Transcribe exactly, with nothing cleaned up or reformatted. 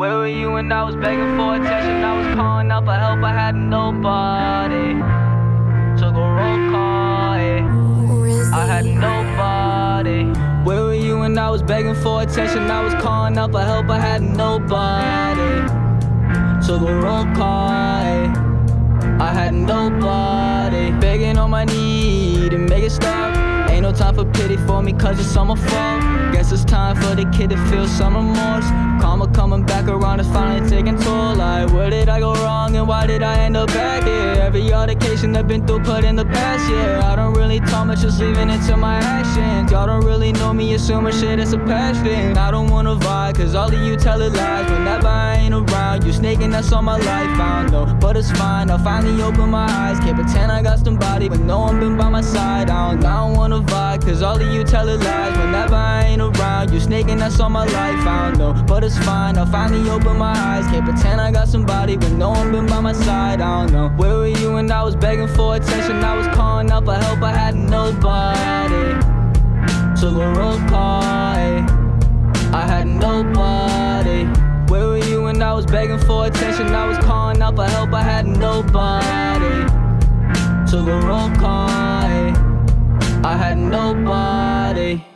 Where were you when I was begging for attention? I was calling out for help, I had nobody. Took a roll call, yeah. I had nobody. Where were you when I was begging for attention? I was calling out for help, I had nobody. Took a roll call, yeah. I had nobody. Begging on my knee to make it stop. Ain't no time for pity for me, cause it's all my fault. Guess it's time for the kid to feel some remorse. Karma coming back around, it's finally taking toll. Like, where did I go wrong and why did I end up back here? Every altercation I've been through put in the past, yeah. I don't really talk much, just leaving it to my actions. Y'all don't really know me, assuming shit is a passion. I don't wanna vibe, cause all of you tell it lies. Whenever I ain't around, you snaking, that's all my life. I don't know, but it's fine, I'll finally open my eyes. Can't pretend I got somebody when no one been by my side. I don't, I don't wanna vibe, cause all of you tell it lies. Whenever I ain't around, you snaking, that's all my life. I don't know, but it's fine, I'll finally open my eyes. Can't pretend I got somebody when no one been by my side. I don't know. Where were you when I was begging for attention? I was calling out for help, I had nobody. Took a roll call, yeah. I had nobody. Where were you when I was begging for attention? I was calling out for help, I had nobody. Took a roll call, yeah. I had nobody.